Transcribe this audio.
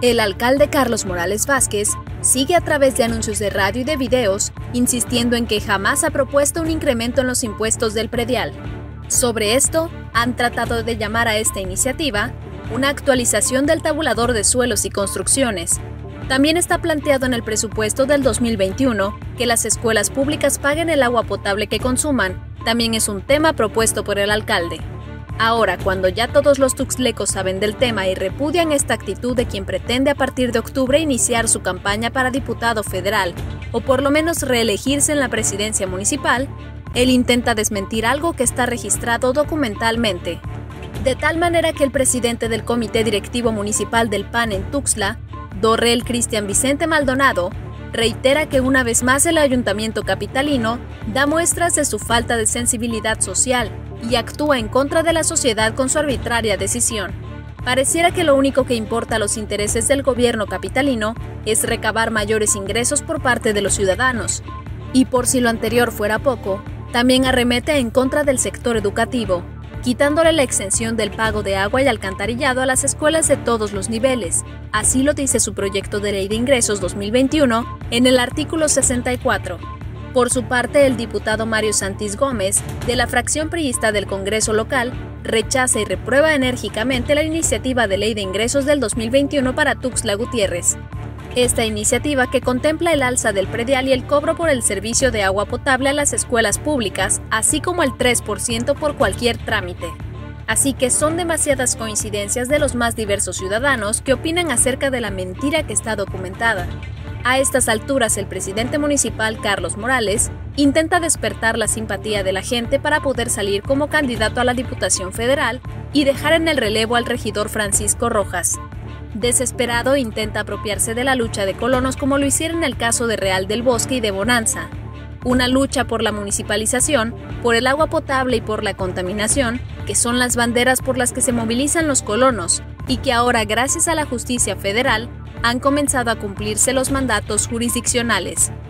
El alcalde Carlos Morales Vázquez sigue a través de anuncios de radio y de videos insistiendo en que jamás ha propuesto un incremento en los impuestos del predial. Sobre esto, han tratado de llamar a esta iniciativa una actualización del tabulador de suelos y construcciones. También está planteado en el presupuesto del 2021 que las escuelas públicas paguen el agua potable que consuman. También es un tema propuesto por el alcalde. Ahora, cuando ya todos los tuxtlecos saben del tema y repudian esta actitud de quien pretende a partir de octubre iniciar su campaña para diputado federal, o por lo menos reelegirse en la presidencia municipal, él intenta desmentir algo que está registrado documentalmente. De tal manera que el presidente del Comité Directivo Municipal del PAN en Tuxtla, Dorrel Cristian Vicente Maldonado, reitera que una vez más el ayuntamiento capitalino da muestras de su falta de sensibilidad social y actúa en contra de la sociedad con su arbitraria decisión. Pareciera que lo único que importa a los intereses del gobierno capitalino es recabar mayores ingresos por parte de los ciudadanos. Y por si lo anterior fuera poco, también arremete en contra del sector educativo, quitándole la exención del pago de agua y alcantarillado a las escuelas de todos los niveles. Así lo dice su proyecto de Ley de Ingresos 2021 en el artículo 64. Por su parte, el diputado Mario Santis Gómez, de la fracción priista del Congreso local, rechaza y reprueba enérgicamente la iniciativa de Ley de Ingresos del 2021 para Tuxtla Gutiérrez. Esta iniciativa, que contempla el alza del predial y el cobro por el servicio de agua potable a las escuelas públicas, así como el 3% por cualquier trámite. Así que son demasiadas coincidencias de los más diversos ciudadanos que opinan acerca de la mentira que está documentada. A estas alturas, el presidente municipal Carlos Morales intenta despertar la simpatía de la gente para poder salir como candidato a la Diputación Federal y dejar en el relevo al regidor Francisco Rojas. Desesperado, intenta apropiarse de la lucha de colonos como lo hiciera en el caso de Real del Bosque y de Bonanza. Una lucha por la municipalización, por el agua potable y por la contaminación, que son las banderas por las que se movilizan los colonos, y que ahora, gracias a la justicia federal, han comenzado a cumplirse los mandatos jurisdiccionales.